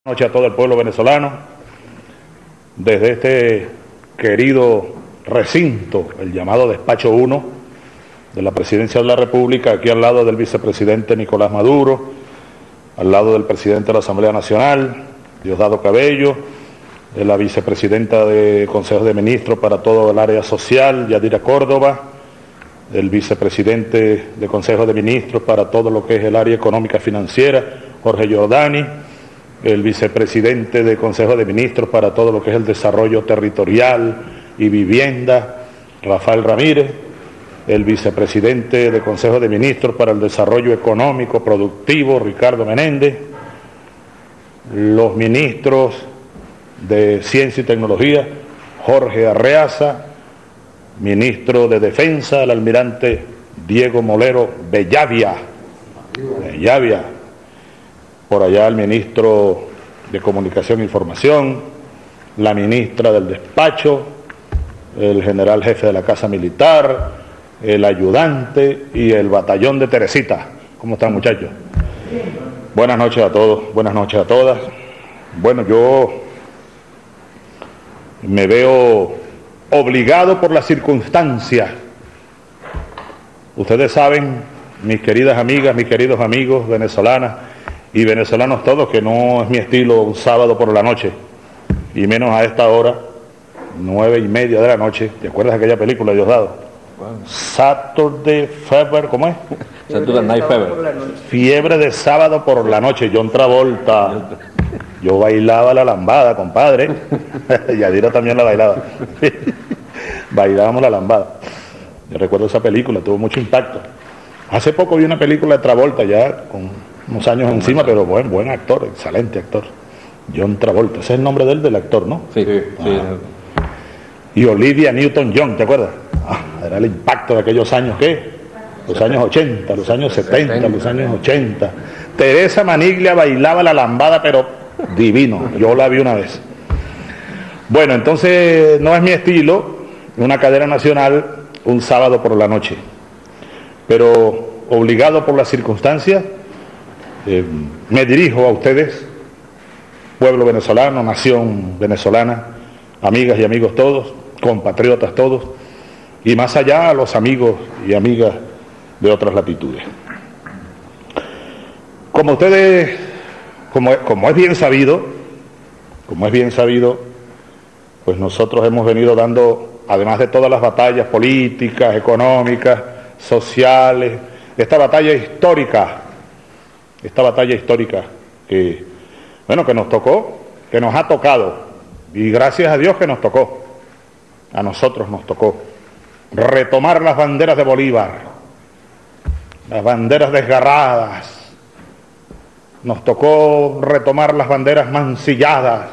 Buenas noches a todo el pueblo venezolano, desde este querido recinto, el llamado Despacho 1 de la Presidencia de la República, aquí al lado del vicepresidente Nicolás Maduro, al lado del presidente de la Asamblea Nacional, Diosdado Cabello, de la vicepresidenta de Consejo de Ministros para todo el área social, Yadira Córdoba, del vicepresidente de Consejo de Ministros para todo lo que es el área económica financiera, Jorge Giordani, el vicepresidente de Consejo de Ministros para todo lo que es el desarrollo territorial y vivienda, Rafael Ramírez, el vicepresidente de Consejo de Ministros para el desarrollo económico productivo, Ricardo Menéndez, los ministros de Ciencia y Tecnología, Jorge Arreaza, ministro de Defensa, el almirante Diego Molero Bellavia, por allá el ministro de Comunicación e Información, la ministra del Despacho, el general jefe de la Casa Militar, el ayudante y el batallón de Teresita. ¿Cómo están, muchachos? Buenas noches a todos, buenas noches a todas. Bueno, yo me veo obligado por las circunstancias. Ustedes saben, mis queridas amigas, mis queridos amigos venezolanas y venezolanos todos, que no es mi estilo un sábado por la noche, y menos a esta hora, 9:30 de la noche. ¿Te acuerdas de aquella película, Diosdado? Saturday Fever, ¿cómo es? Saturday Night Fever. Fiebre de sábado por la noche, John Travolta. Yo bailaba la lambada, compadre. Yadira también la bailaba. Bailábamos la lambada. Yo recuerdo esa película, tuvo mucho impacto. Hace poco vi una película de Travolta ya, con unos años encima, pero buen actor, excelente actor. John Travolta, ese es el nombre del actor, ¿no? Sí. Y Olivia Newton-John, ¿te acuerdas? Era el impacto de aquellos años, ¿qué? Los años 80, los años 70, los años 80. Teresa Maniglia bailaba la lambada, pero divino, yo la vi una vez. Bueno, entonces no es mi estilo, una cadena nacional, un sábado por la noche. Pero obligado por las circunstancias, me dirijo a ustedes, pueblo venezolano, nación venezolana, amigas y amigos todos, compatriotas todos, y más allá a los amigos y amigas de otras latitudes. Como ustedes, como es bien sabido, pues nosotros hemos venido dando, además de todas las batallas políticas, económicas, sociales, esta batalla histórica que, bueno, que nos tocó, que nos ha tocado, y gracias a Dios que nos tocó, a nosotros nos tocó, retomar las banderas de Bolívar, las banderas desgarradas, nos tocó retomar las banderas mancilladas,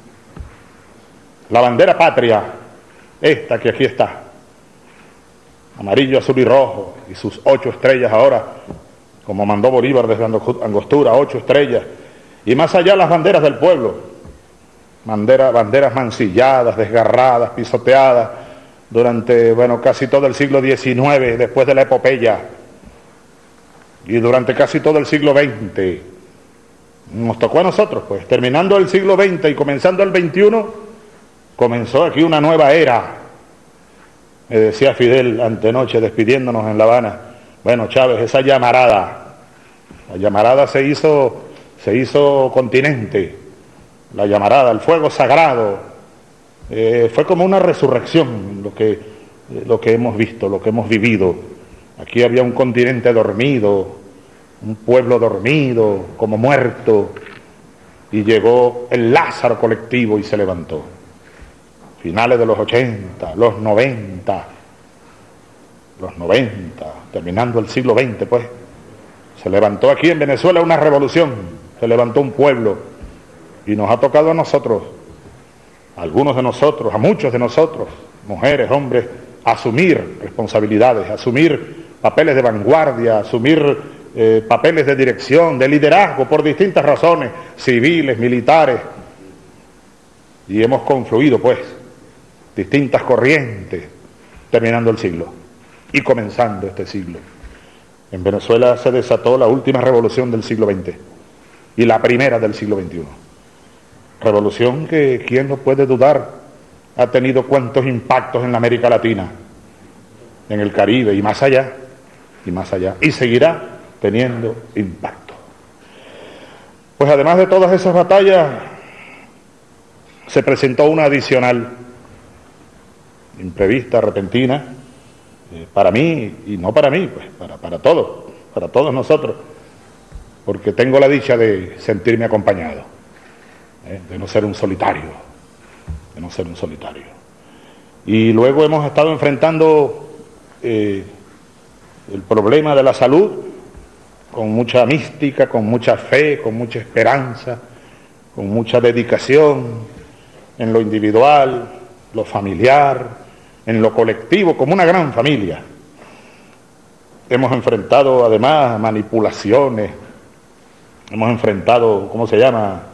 la bandera patria, esta que aquí está, amarillo, azul y rojo, y sus 8 estrellas ahora, como mandó Bolívar desde Angostura, 8 estrellas, y más allá las banderas del pueblo, banderas mancilladas, desgarradas, pisoteadas, durante, casi todo el siglo XIX, después de la epopeya, y durante casi todo el siglo XX, nos tocó a nosotros, pues, terminando el siglo XX y comenzando el XXI, comenzó aquí una nueva era. Me decía Fidel antenoche, despidiéndonos en La Habana, bueno, Chávez, esa llamarada, la llamarada se hizo continente, la llamarada, el fuego sagrado, fue como una resurrección lo que hemos visto, lo que hemos vivido. Aquí había un continente dormido, un pueblo dormido, como muerto, y llegó el Lázaro colectivo y se levantó. Finales de los 80, los 90, terminando el siglo XX, pues, se levantó aquí en Venezuela una revolución, se levantó un pueblo, y nos ha tocado a nosotros, a algunos de nosotros, a muchos de nosotros, mujeres, hombres, asumir responsabilidades, asumir papeles de vanguardia, asumir papeles de dirección, de liderazgo, por distintas razones, civiles, militares, y hemos confluido, pues, distintas corrientes, terminando el siglo y comenzando este siglo. En Venezuela se desató la última revolución del siglo XX y la primera del siglo XXI. Revolución que, ¿quién no puede dudar?, ha tenido cuantos impactos en la América Latina, en el Caribe y más allá, y seguirá teniendo impacto. Pues además de todas esas batallas, se presentó una adicional, imprevista, repentina, para mí, y no para mí, pues para todos nosotros, porque tengo la dicha de sentirme acompañado, de no ser un solitario, Y luego hemos estado enfrentando el problema de la salud con mucha mística, con mucha fe, con mucha esperanza, con mucha dedicación en lo individual, lo familiar, en lo colectivo, como una gran familia. Hemos enfrentado además manipulaciones, hemos enfrentado, ¿cómo se llama?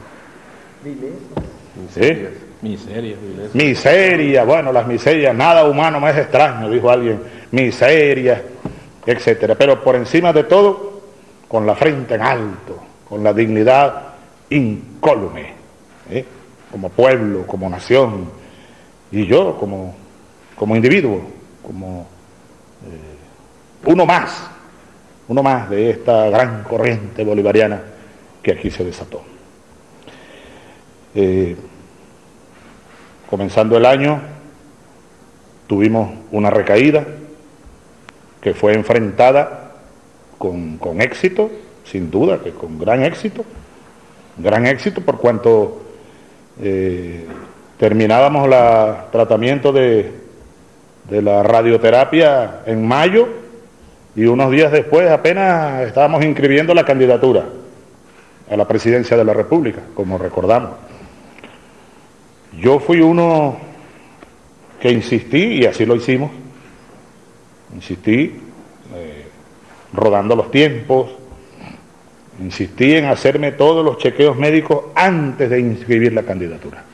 ¿Sí? Miseria, bueno, las miserias, nada humano más extraño, dijo alguien, miseria, etcétera. Pero por encima de todo, con la frente en alto, con la dignidad incólume, como pueblo, como nación, y yo como individuo, como uno más de esta gran corriente bolivariana que aquí se desató. Comenzando el año, tuvimos una recaída que fue enfrentada con éxito, sin duda, que con gran éxito por cuanto terminábamos el tratamiento de la radioterapia en mayo y unos días después apenas estábamos inscribiendo la candidatura a la presidencia de la República, como recordamos. Yo fui uno que insistí, y así lo hicimos, rodando los tiempos, insistí en hacerme todos los chequeos médicos antes de inscribir la candidatura.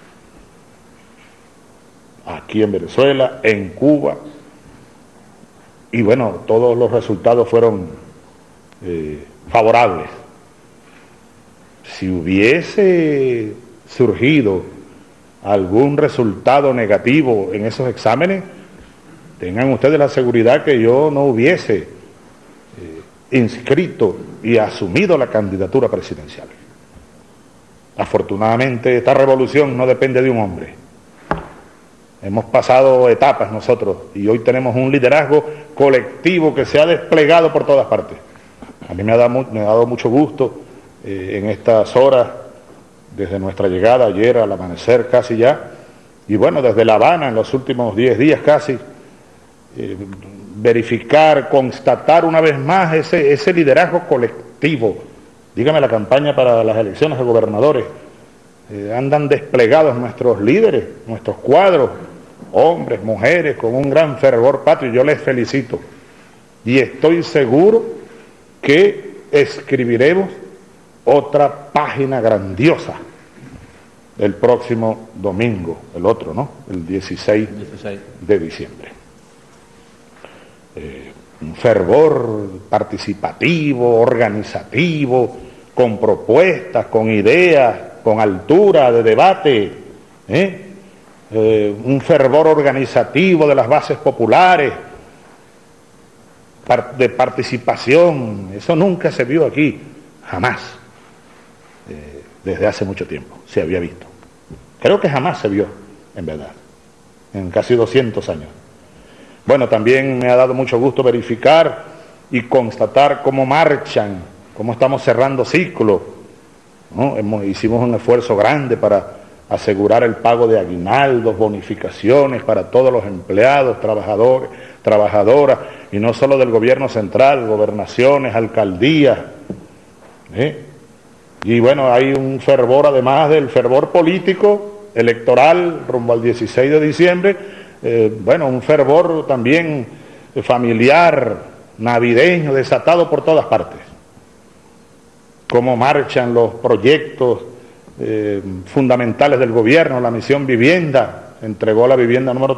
Aquí en Venezuela, en Cuba, y bueno, todos los resultados fueron favorables. Si hubiese surgido algún resultado negativo en esos exámenes, tengan ustedes la seguridad que yo no hubiese inscrito y asumido la candidatura presidencial. Afortunadamente, esta revolución no depende de un hombre. Hemos pasado etapas nosotros y hoy tenemos un liderazgo colectivo que se ha desplegado por todas partes. A mí me ha dado mucho gusto en estas horas, desde nuestra llegada ayer al amanecer casi ya, y bueno, desde La Habana en los últimos 10 días casi, verificar, constatar una vez más ese liderazgo colectivo. Dígame, la campaña para las elecciones de gobernadores, andan desplegados nuestros líderes, nuestros cuadros, hombres, mujeres, con un gran fervor patrio. Yo les felicito y estoy seguro que escribiremos otra página grandiosa el próximo domingo, el otro, ¿no? El 16 de diciembre. Un fervor participativo, organizativo, con propuestas, con ideas, con altura de debate, un fervor organizativo de las bases populares, de participación. Eso nunca se vio aquí, jamás, desde hace mucho tiempo se había visto. Creo que jamás se vio, en verdad, en casi 200 años. Bueno, también me ha dado mucho gusto verificar y constatar cómo marchan, cómo estamos cerrando ciclo, ¿no? Hicimos un esfuerzo grande para asegurar el pago de aguinaldos, bonificaciones para todos los empleados, trabajadores, trabajadoras, y no solo del gobierno central, gobernaciones, alcaldías, Y bueno, hay un fervor, además del fervor político, electoral, rumbo al 16 de diciembre, bueno, un fervor también familiar, navideño, desatado por todas partes. Cómo marchan los proyectos fundamentales del gobierno. La misión vivienda entregó la vivienda número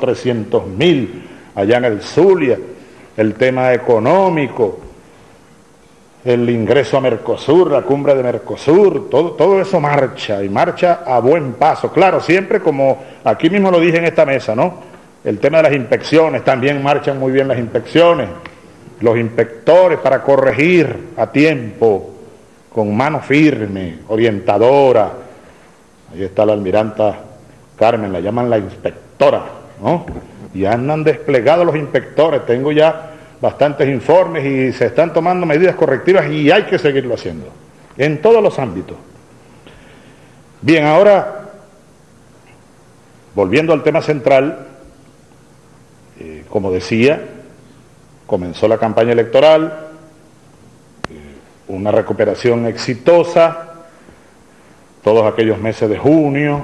300.000 allá en el Zulia. El tema económico, el ingreso a Mercosur, la cumbre de Mercosur, todo eso marcha, y marcha a buen paso. Claro, siempre como aquí mismo lo dije en esta mesa, ¿no? El tema de las inspecciones, también marchan muy bien las inspecciones, los inspectores para corregir a tiempo, con mano firme, orientadora. Ahí está la almiranta Carmen, la llaman la inspectora, ¿no? Y andan desplegados los inspectores, tengo ya bastantes informes y se están tomando medidas correctivas y hay que seguirlo haciendo, en todos los ámbitos. Bien, ahora, volviendo al tema central, como decía, comenzó la campaña electoral, una recuperación exitosa, todos aquellos meses de julio,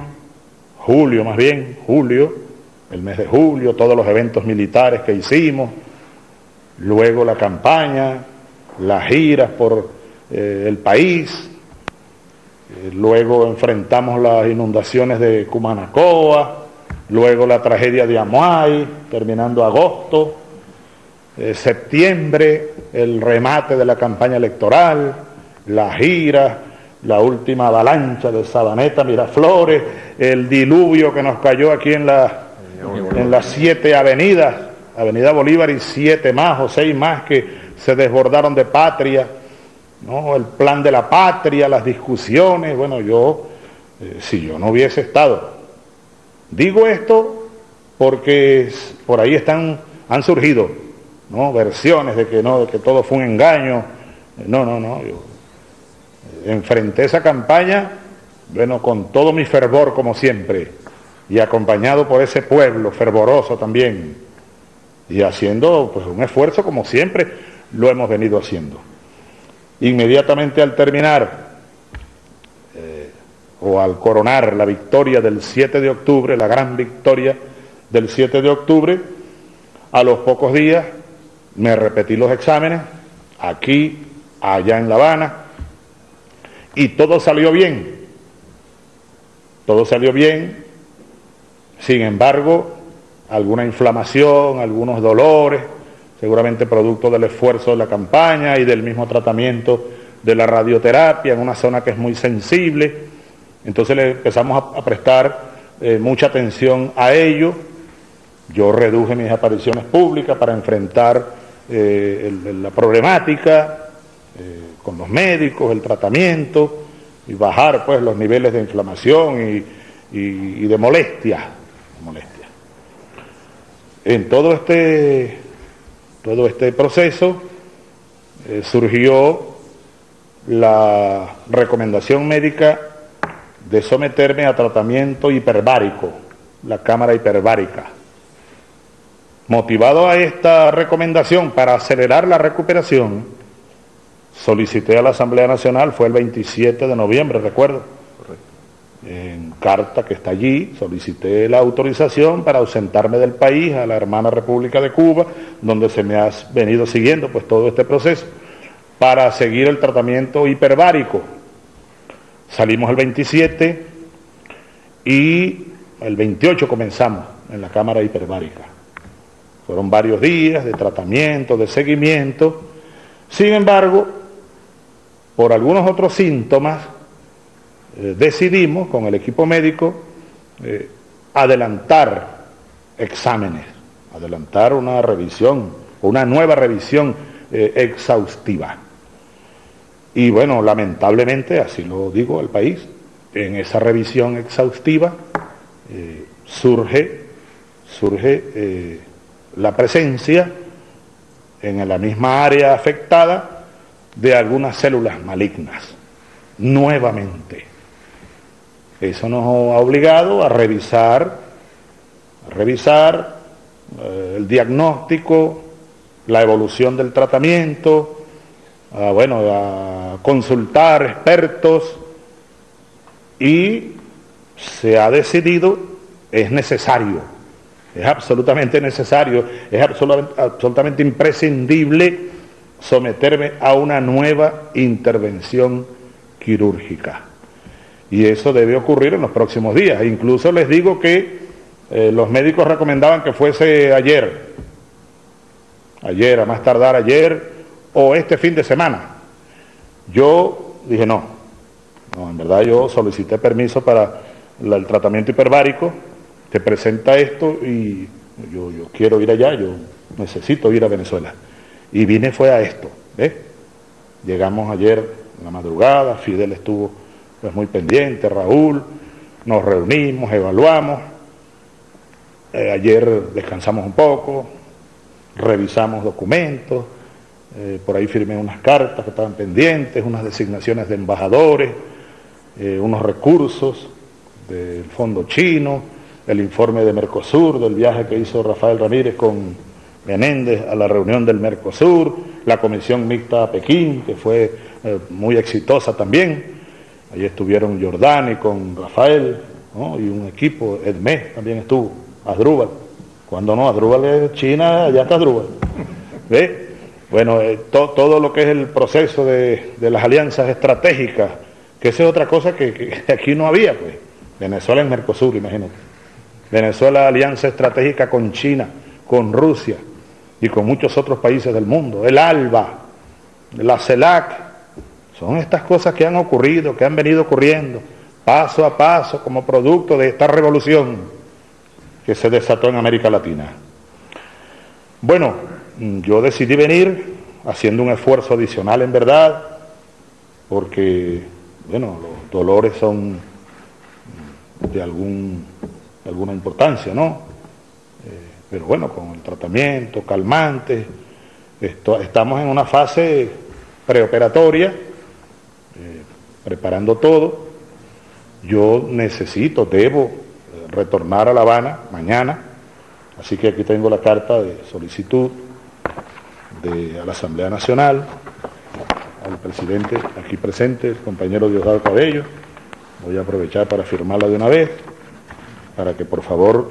el mes de julio, todos los eventos militares que hicimos, luego la campaña, las giras por el país, luego enfrentamos las inundaciones de Cumanacoa, luego la tragedia de Amuay, terminando agosto, septiembre, el remate de la campaña electoral, las giras, la última avalancha de Sabaneta, Miraflores, el diluvio que nos cayó aquí en las 7 avenidas, Avenida Bolívar y 7 más o 6 más que se desbordaron de patria, ¿no? El plan de la patria, las discusiones. Bueno, si yo no hubiese estado, digo esto porque por ahí han surgido, ¿no?, versiones de que todo fue un engaño. No, yo enfrenté esa campaña, bueno, con todo mi fervor como siempre, y acompañado por ese pueblo fervoroso también, y haciendo pues un esfuerzo como siempre lo hemos venido haciendo. Inmediatamente al terminar o al coronar la victoria del 7 de octubre, la gran victoria del 7 de octubre, a los pocos días me repetí los exámenes, aquí, allá en La Habana, y todo salió bien. Todo salió bien, sin embargo, alguna inflamación, algunos dolores, seguramente producto del esfuerzo de la campaña y del mismo tratamiento de la radioterapia en una zona que es muy sensible. Entonces le empezamos a prestar mucha atención a ello. Yo reduje mis apariciones públicas para enfrentar la problemática con los médicos, el tratamiento, y bajar pues los niveles de inflamación y de molestia. En todo este proceso surgió la recomendación médica de someterme a tratamiento hiperbárico, la cámara hiperbárica. Motivado a esta recomendación para acelerar la recuperación, solicité a la Asamblea Nacional, fue el 27 de noviembre, recuerdo, en carta que está allí, solicité la autorización para ausentarme del país a la hermana República de Cuba, donde se me ha venido siguiendo pues todo este proceso, para seguir el tratamiento hiperbárico. Salimos el 27 y el 28 comenzamos en la cámara hiperbárica. Fueron varios días de tratamiento, de seguimiento. Sin embargo, por algunos otros síntomas, decidimos con el equipo médico adelantar exámenes, adelantar una revisión, una nueva revisión exhaustiva. Y bueno, lamentablemente, así lo digo al país, en esa revisión exhaustiva surge la presencia en la misma área afectada de algunas células malignas, nuevamente. Eso nos ha obligado a revisar el diagnóstico, la evolución del tratamiento, a consultar expertos, y se ha decidido, es necesario, es absolutamente necesario, es absolutamente imprescindible someterme a una nueva intervención quirúrgica. Y eso debe ocurrir en los próximos días. Incluso les digo que los médicos recomendaban que fuese ayer, a más tardar ayer o este fin de semana. Yo dije no, en verdad yo solicité permiso para el tratamiento hiperbárico, te presenta esto y yo quiero ir allá, yo necesito ir a Venezuela. Y vine fue a esto, ¿ves? Llegamos ayer en la madrugada, Fidel estuvo pues muy pendiente, Raúl, nos reunimos, evaluamos, ayer descansamos un poco, revisamos documentos, por ahí firmé unas cartas que estaban pendientes, unas designaciones de embajadores, unos recursos del fondo chino, el informe de Mercosur, del viaje que hizo Rafael Ramírez con Menéndez a la reunión del Mercosur, la comisión mixta a Pekín, que fue muy exitosa también. Allí estuvieron Jordani con Rafael, ¿no? Y un equipo, Edmés también estuvo, Asdrúbal. Cuando no, Asdrúbal es China, allá está Asdrúbal. ¿Ves? Bueno, todo lo que es el proceso de las alianzas estratégicas, que esa es otra cosa que aquí no había, pues. Venezuela en Mercosur, imagínate. Venezuela alianza estratégica con China, con Rusia y con muchos otros países del mundo. El ALBA, la CELAC, son estas cosas que han ocurrido, que han venido ocurriendo, paso a paso, como producto de esta revolución que se desató en América Latina. Bueno, yo decidí venir haciendo un esfuerzo adicional en verdad, porque, bueno, los dolores son de alguna importancia, ¿no? Pero bueno, con el tratamiento, calmante, estamos en una fase preoperatoria, preparando todo. Yo debo retornar a La Habana mañana, así que aquí tengo la carta de solicitud a la Asamblea Nacional, al presidente aquí presente, el compañero Diosdado Cabello. Voy a aprovechar para firmarla de una vez, para que por favor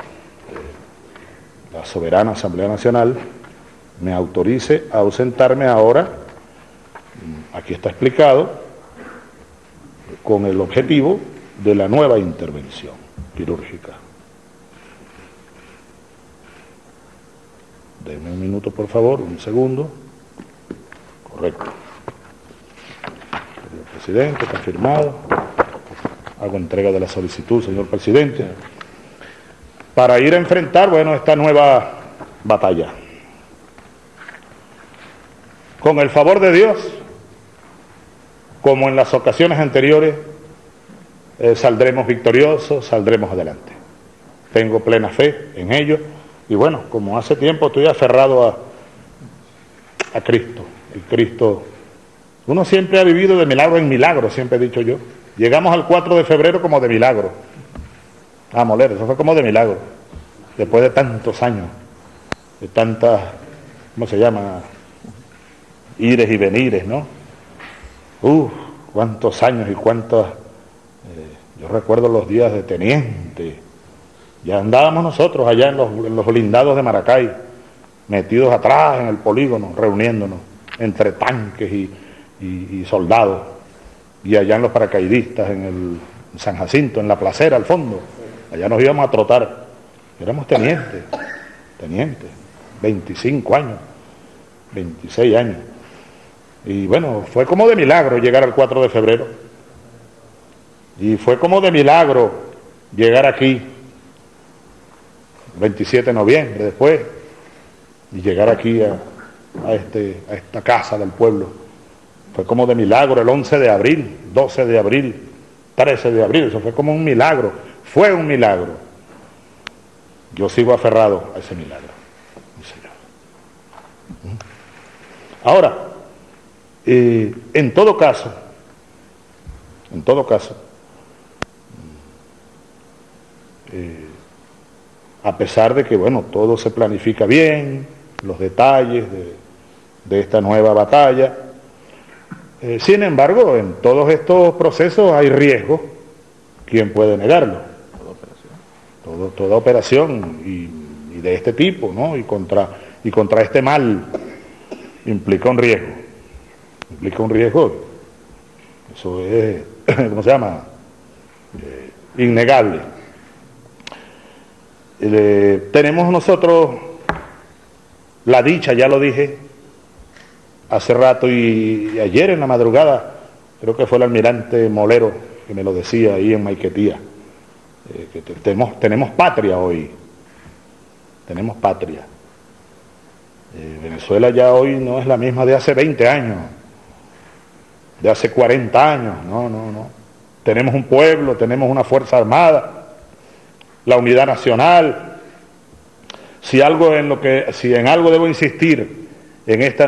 la soberana Asamblea Nacional me autorice a ausentarme ahora, aquí está explicado, con el objetivo de la nueva intervención quirúrgica. Denme un minuto, por favor, un segundo. Correcto. Señor presidente, está firmado. Hago entrega de la solicitud, señor presidente, para ir a enfrentar, bueno, esta nueva batalla. Con el favor de Dios, como en las ocasiones anteriores, saldremos victoriosos, saldremos adelante. Tengo plena fe en ello. Y bueno, como hace tiempo estoy aferrado a Cristo. El Cristo, uno siempre ha vivido de milagro en milagro, siempre he dicho yo. Llegamos al 4 de febrero como de milagro. Moler, eso fue como de milagro. Después de tantos años, de tantas, ¿cómo se llama? Ires y venires, ¿no? Cuántos años y cuántas... yo recuerdo los días de teniente. Ya andábamos nosotros allá en los blindados de Maracay, metidos atrás en el polígono, reuniéndonos entre tanques y soldados. Y allá en los paracaidistas, en San Jacinto, en la placera, al fondo. Allá nos íbamos a trotar. Éramos tenientes, 25 años, 26 años. Y bueno, fue como de milagro llegar al 4 de febrero. Y fue como de milagro llegar aquí, 27 de noviembre después, y llegar aquí a esta casa del pueblo. Fue como de milagro el 11 de abril, 12 de abril, 13 de abril, eso fue como un milagro, fue un milagro. Yo sigo aferrado a ese milagro, mi Señor. Ahora, en todo caso, a pesar de que, bueno, todo se planifica bien, los detalles de esta nueva batalla, sin embargo, en todos estos procesos hay riesgo. ¿Quién puede negarlo? Toda operación y de este tipo, ¿no? Y contra este mal implica un riesgo. Eso es, ¿cómo se llama? Innegable. Tenemos nosotros la dicha, ya lo dije, hace rato y ayer en la madrugada, creo que fue el almirante Molero que me lo decía ahí en Maiquetía, que tenemos patria hoy, tenemos patria. Venezuela ya hoy no es la misma de hace 20 años, de hace 40 años, no. Tenemos un pueblo, tenemos una fuerza armada, la unidad nacional. Si en algo debo insistir en este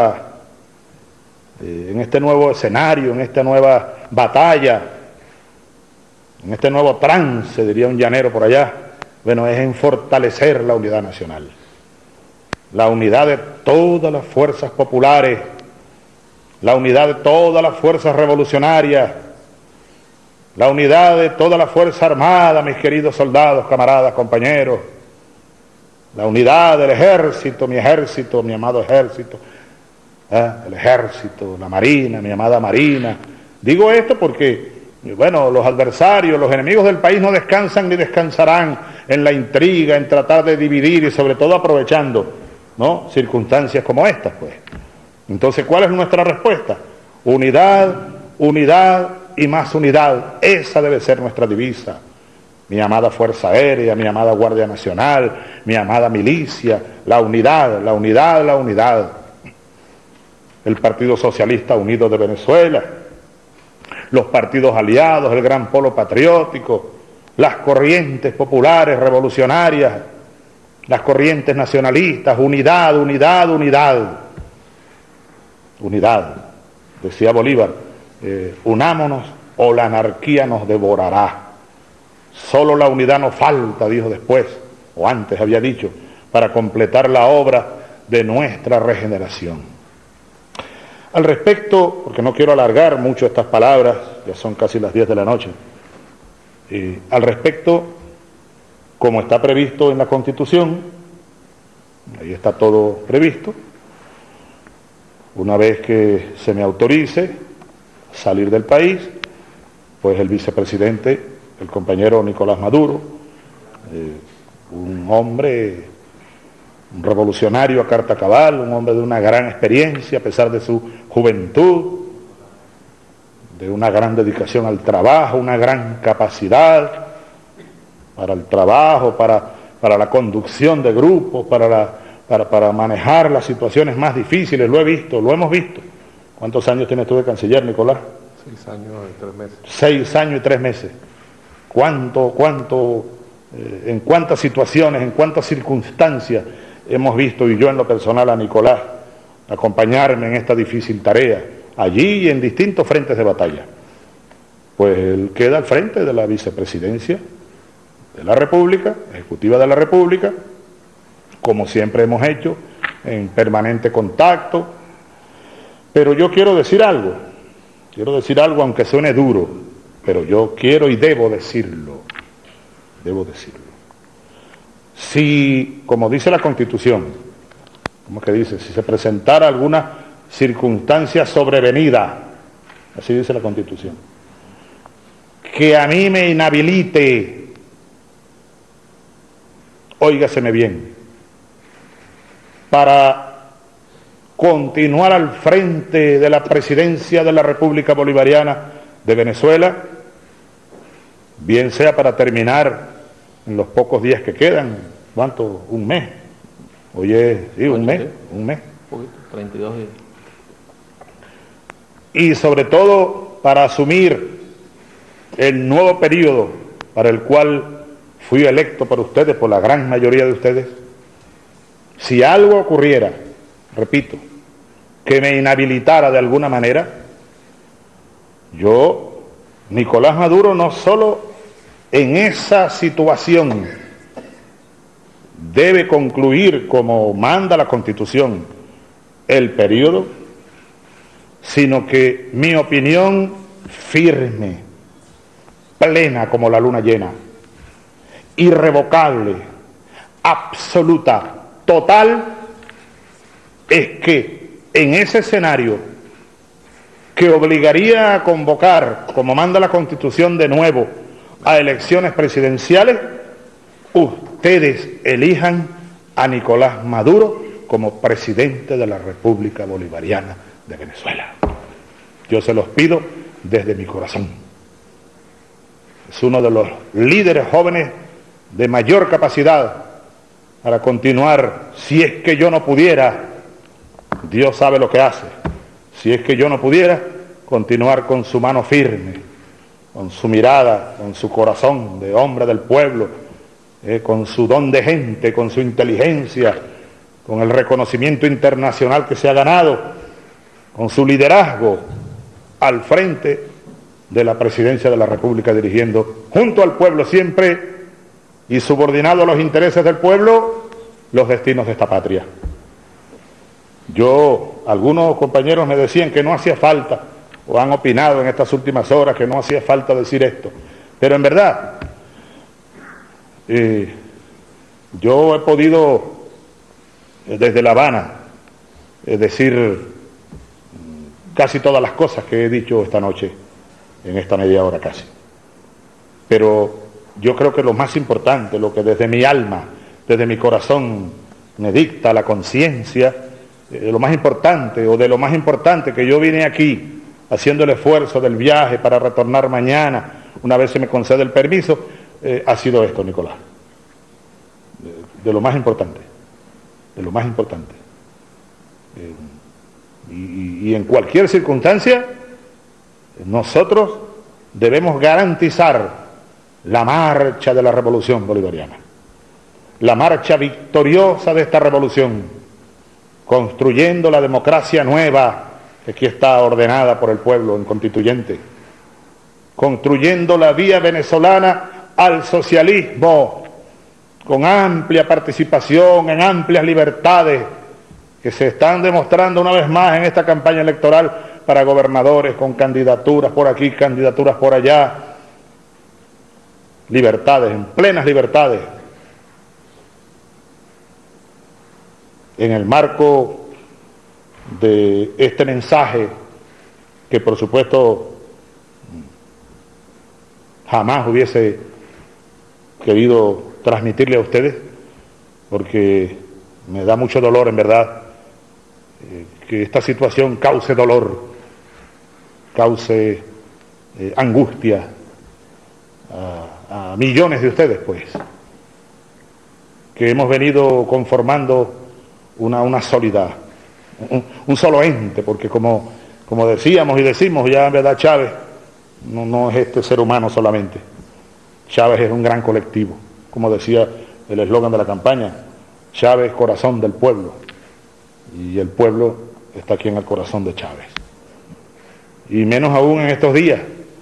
nuevo escenario, en esta nueva batalla, en este nuevo trance, diría un llanero por allá, bueno, es en fortalecer la unidad nacional, la unidad de todas las fuerzas populares, la unidad de todas las fuerzas revolucionarias, la unidad de toda la fuerza armada, mis queridos soldados, camaradas, compañeros, la unidad del ejército, mi amado ejército, el ejército, la marina, mi amada marina. Digo esto porque, bueno, los adversarios, los enemigos del país no descansan ni descansarán en la intriga, en tratar de dividir y sobre todo aprovechando, ¿no?, circunstancias como estas, pues. Entonces, ¿cuál es nuestra respuesta? Unidad, unidad y más unidad. Esa debe ser nuestra divisa. Mi amada Fuerza Aérea, mi amada Guardia Nacional, mi amada milicia, la unidad, la unidad, la unidad. El Partido Socialista Unido de Venezuela, los partidos aliados, el Gran Polo Patriótico, las corrientes populares revolucionarias, las corrientes nacionalistas, unidad, unidad, unidad. Unidad. Decía Bolívar, unámonos o la anarquía nos devorará. Solo la unidad nos falta, dijo después, o antes había dicho, para completar la obra de nuestra regeneración. Al respecto, porque no quiero alargar mucho estas palabras, ya son casi las 10 de la noche, al respecto, como está previsto en la Constitución, ahí está todo previsto, una vez que se me autorice salir del país, pues el vicepresidente, el compañero Nicolás Maduro, un hombre, un revolucionario a carta cabal, un hombre de una gran experiencia a pesar de su juventud, de una gran dedicación al trabajo, una gran capacidad para el trabajo, para la conducción de grupos, para manejar las situaciones más difíciles. Lo he visto, lo hemos visto. ¿Cuántos años tienes tú de canciller, Nicolás? 6 años y 3 meses. 6 años y 3 meses. En cuántas situaciones, en cuántas circunstancias hemos visto, y yo en lo personal a Nicolás, acompañarme en esta difícil tarea, allí y en distintos frentes de batalla. Pues él queda al frente de la vicepresidencia de la República, ejecutiva de la República, como siempre hemos hecho, en permanente contacto. Pero yo quiero decir algo aunque suene duro, pero yo quiero y debo decirlo. Si, como dice la Constitución, ¿cómo que dice? Si se presentara alguna circunstancia sobrevenida, así dice la Constitución, que a mí me inhabilite, óigaseme bien, para continuar al frente de la presidencia de la República Bolivariana de Venezuela, bien sea para terminar en los pocos días que quedan, ¿cuánto? Un mes. Oye, sí, un mes. 32 días. Y sobre todo para asumir el nuevo periodo para el cual fui electo por ustedes, por la gran mayoría de ustedes. Si algo ocurriera, repito, que me inhabilitara de alguna manera, yo, Nicolás Maduro, no solo en esa situación debe concluir, como manda la Constitución, el periodo, sino que mi opinión firme, plena como la luna llena, irrevocable, absoluta, total, es que en ese escenario que obligaría a convocar, como manda la Constitución de nuevo, a elecciones presidenciales, ustedes elijan a Nicolás Maduro como presidente de la República Bolivariana de Venezuela. Yo se los pido desde mi corazón. Es uno de los líderes jóvenes de mayor capacidad para continuar. Si es que yo no pudiera, Dios sabe lo que hace, si es que yo no pudiera, continuar con su mano firme, con su mirada, con su corazón de hombre del pueblo, con su don de gente, con su inteligencia, con el reconocimiento internacional que se ha ganado, con su liderazgo al frente de la presidencia de la República, dirigiendo junto al pueblo siempre y subordinado a los intereses del pueblo los destinos de esta patria. Algunos compañeros me decían que no hacía falta, o han opinado en estas últimas horas que no hacía falta decir esto, pero en verdad yo he podido desde La Habana decir casi todas las cosas que he dicho esta noche, en esta media hora casi. Pero yo creo que lo más importante, lo que desde mi alma, desde mi corazón me dicta la conciencia, lo más importante, o de lo más importante que yo vine aquí haciendo el esfuerzo del viaje para retornar mañana, una vez se me concede el permiso, ha sido esto, Nicolás. De lo más importante, de lo más importante. Y en cualquier circunstancia, nosotros debemos garantizar la marcha de la revolución bolivariana, la marcha victoriosa de esta revolución, construyendo la democracia nueva que aquí está ordenada por el pueblo en constituyente, construyendo la vía venezolana al socialismo, con amplia participación, en amplias libertades, que se están demostrando una vez más en esta campaña electoral para gobernadores, con candidaturas por aquí, candidaturas por allá, libertades, en plenas libertades. En el marco de este mensaje, que por supuesto jamás hubiese querido transmitirle a ustedes, porque me da mucho dolor en verdad que esta situación cause dolor, cause angustia a millones de ustedes, pues, que hemos venido conformando una sólida, un solo ente, porque como decíamos y decimos, ya en verdad Chávez no es este ser humano solamente, Chávez es un gran colectivo, como decía el eslogan de la campaña, Chávez, corazón del pueblo, y el pueblo está aquí en el corazón de Chávez. Y menos aún en estos días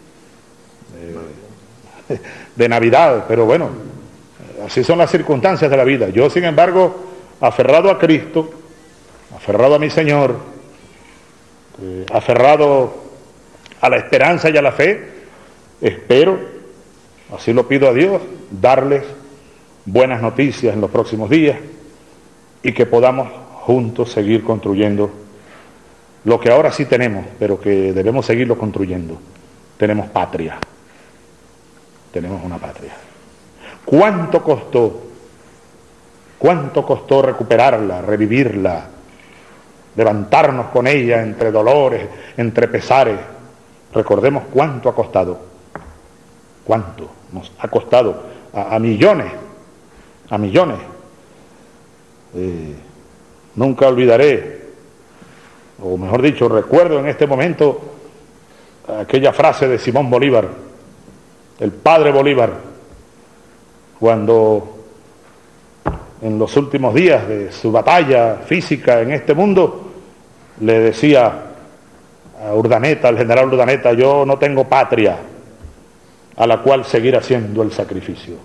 de Navidad, pero bueno, así son las circunstancias de la vida. Yo, sin embargo, aferrado a Cristo, aferrado a mi Señor, aferrado a la esperanza y a la fe, espero, así lo pido a Dios, darles buenas noticias en los próximos días y que podamos juntos seguir construyendo lo que ahora sí tenemos, pero que debemos seguirlo construyendo. Tenemos patria, tenemos una patria. ¿Cuánto costó recuperarla, revivirla, levantarnos con ella entre dolores, entre pesares? Recordemos cuánto ha costado, cuánto nos ha costado a millones, a millones. Nunca olvidaré, o mejor dicho, recuerdo en este momento aquella frase de Simón Bolívar, el padre Bolívar, cuando en los últimos días de su batalla física en este mundo le decía a Urdaneta, al general Urdaneta: yo no tengo patria a la cual seguir haciendo el sacrificio.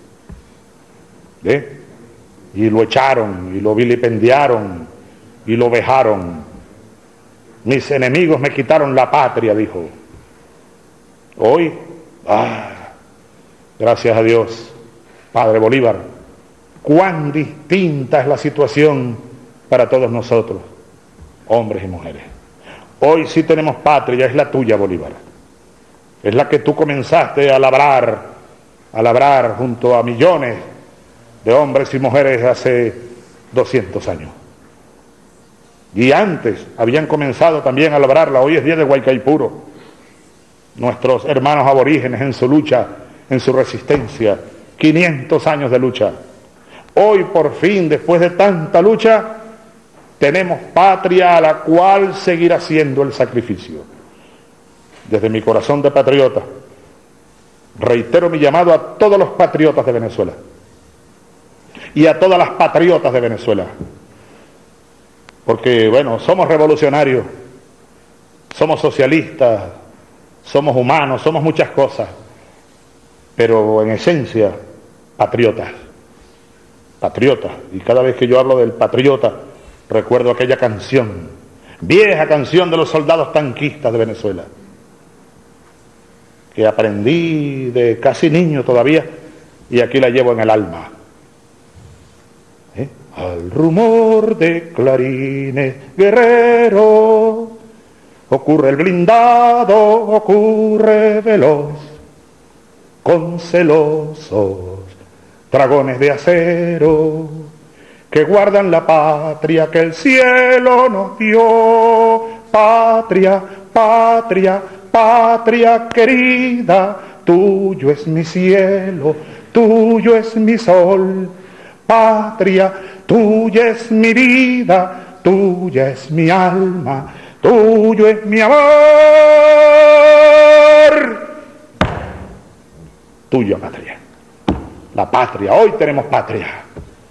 Y lo echaron, y lo vilipendiaron, y lo vejaron. Mis enemigos me quitaron la patria, dijo. Hoy, gracias a Dios, padre Bolívar, cuán distinta es la situación para todos nosotros, hombres y mujeres. Hoy sí tenemos patria, es la tuya, Bolívar. Es la que tú comenzaste a labrar junto a millones de hombres y mujeres hace 200 años. y antes habían comenzado también a labrarla. Hoy es día de Guaycaipuro. Nuestros hermanos aborígenes en su lucha, en su resistencia, 500 años de lucha. Hoy por fin, después de tanta lucha, tenemos patria a la cual seguir haciendo el sacrificio. Desde mi corazón de patriota, reitero mi llamado a todos los patriotas de Venezuela y a todas las patriotas de Venezuela, porque bueno, somos revolucionarios, somos socialistas, somos humanos, somos muchas cosas, pero en esencia patriotas, patriotas. Y cada vez que yo hablo del patriota recuerdo aquella canción, vieja canción de los soldados tanquistas de Venezuela, que aprendí de casi niño todavía, y aquí la llevo en el alma. Al rumor de clarines guerrero, ocurre el blindado, ocurre veloz, con celosos dragones de acero, que guardan la patria que el cielo nos dio. Patria, patria, patria querida, tuyo es mi cielo, tuyo es mi sol. Patria, tuya es mi vida, tuya es mi alma, tuyo es mi amor. Tuya patria, la patria, hoy tenemos patria.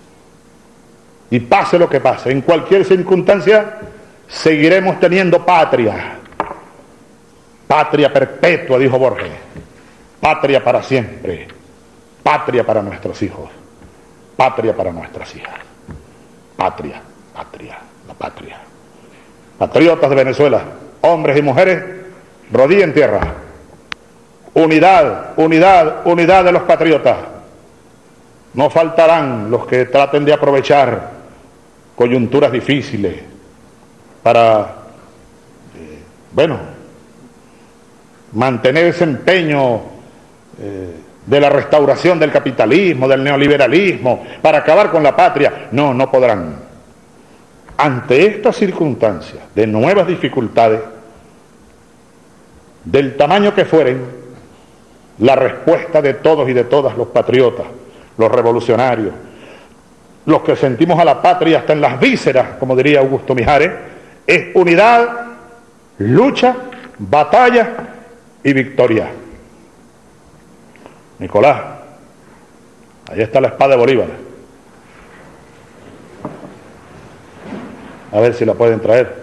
Y pase lo que pase, en cualquier circunstancia, seguiremos teniendo patria. Patria perpetua, dijo Borges. Patria para siempre. Patria para nuestros hijos. Patria para nuestras hijas. Patria, patria, la patria. Patriotas de Venezuela, hombres y mujeres, rodilla en tierra. Unidad, unidad, unidad de los patriotas. No faltarán los que traten de aprovechar coyunturas difíciles para, mantener ese empeño de la restauración del capitalismo, del neoliberalismo, para acabar con la patria. No, no podrán. Ante estas circunstancias de nuevas dificultades, del tamaño que fueren, la respuesta de todos y de todas los patriotas, los revolucionarios, los que sentimos a la patria hasta en las vísceras, como diría Augusto Mijares, es unidad, lucha, batalla y victoria. Nicolás, ahí está la espada de Bolívar. A ver si la pueden traer.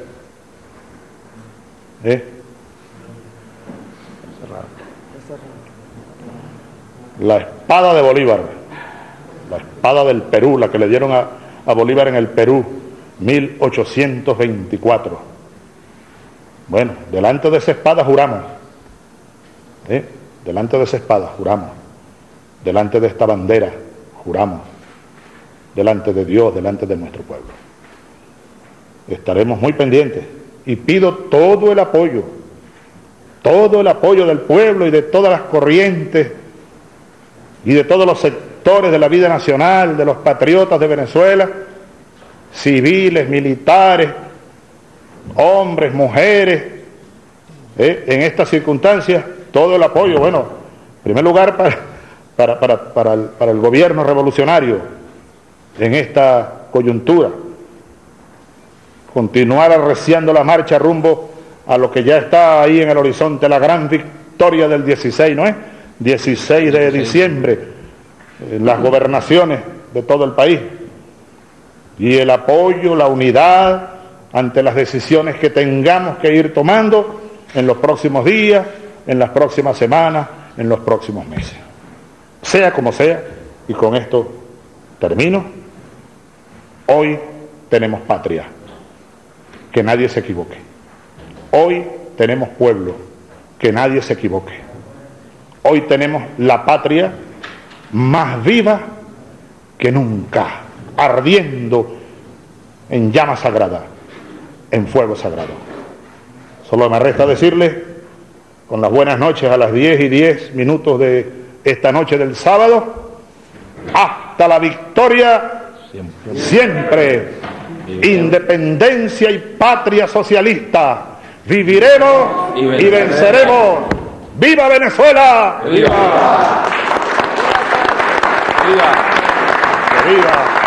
La espada de Bolívar, la espada del Perú, la que le dieron a Bolívar en el Perú, 1824. Bueno, delante de esa espada juramos, delante de esa espada juramos, delante de esta bandera juramos, delante de Dios, delante de nuestro pueblo. Estaremos muy pendientes y pido todo el apoyo del pueblo y de todas las corrientes y de todos los sectores de la vida nacional, de los patriotas de Venezuela, civiles, militares, hombres, mujeres, en estas circunstancias, todo el apoyo, bueno, en primer lugar para el gobierno revolucionario en esta coyuntura, continuar arreciando la marcha rumbo a lo que ya está ahí en el horizonte, la gran victoria del 16, ¿no es? 16 de diciembre, en las gobernaciones de todo el país, y el apoyo, la unidad ante las decisiones que tengamos que ir tomando en los próximos días, en las próximas semanas, en los próximos meses. Sea como sea, y con esto termino, hoy tenemos patria, que nadie se equivoque. Hoy tenemos pueblo, que nadie se equivoque. Hoy tenemos la patria más viva que nunca, ardiendo en llama sagrada, en fuego sagrado. Solo me resta decirles, con las buenas noches a las 10:10 de esta noche del sábado, hasta la victoria siempre. independencia y patria socialista. Viviremos y venceremos. ¡Viva Venezuela! ¡Viva! ¡Viva! ¡Viva!